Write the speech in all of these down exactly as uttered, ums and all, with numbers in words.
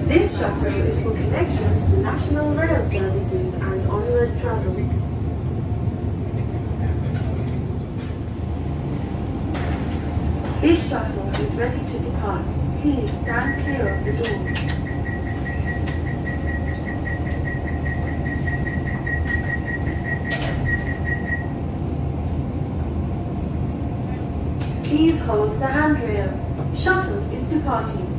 This shuttle is for connections to national rail services and onward travel. This shuttle is ready to depart. Please stand clear of the doors. Please hold the handrail. Shuttle is departing.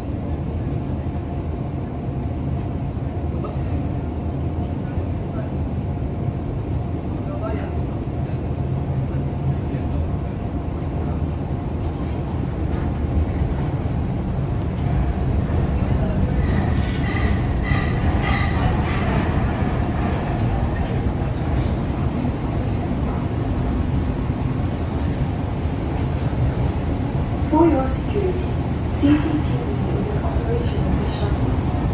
For your security, C C T V is in operation on this shuttle.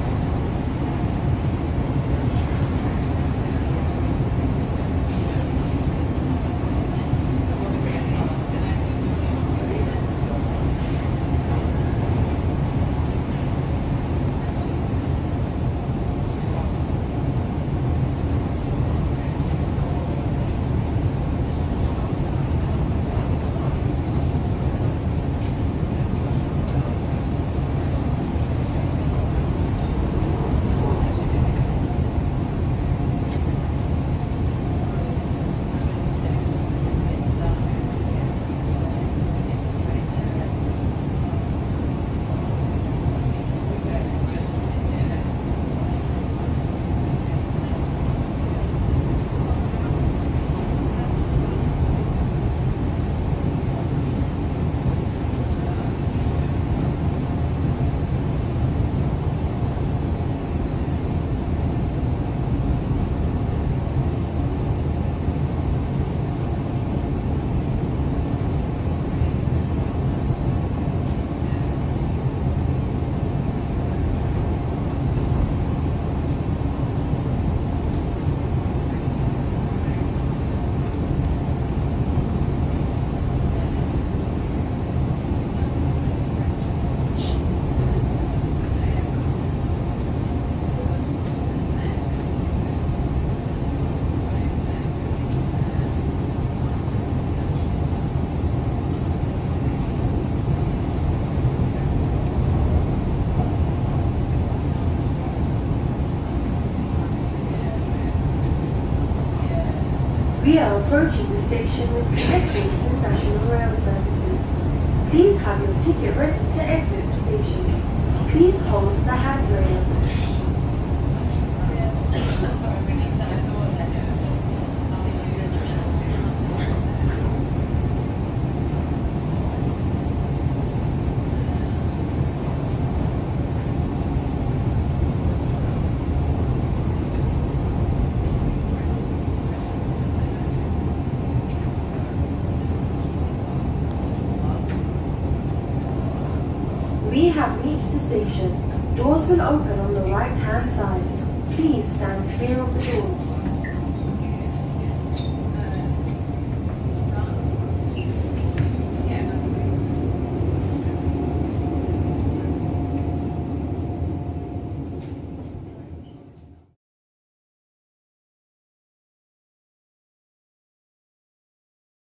We are approaching the station with connections to national rail services. Please have your ticket ready to exit the station. Please hold the handrail. We have reached the station. Doors will open on the right-hand side. Please stand clear of the doors.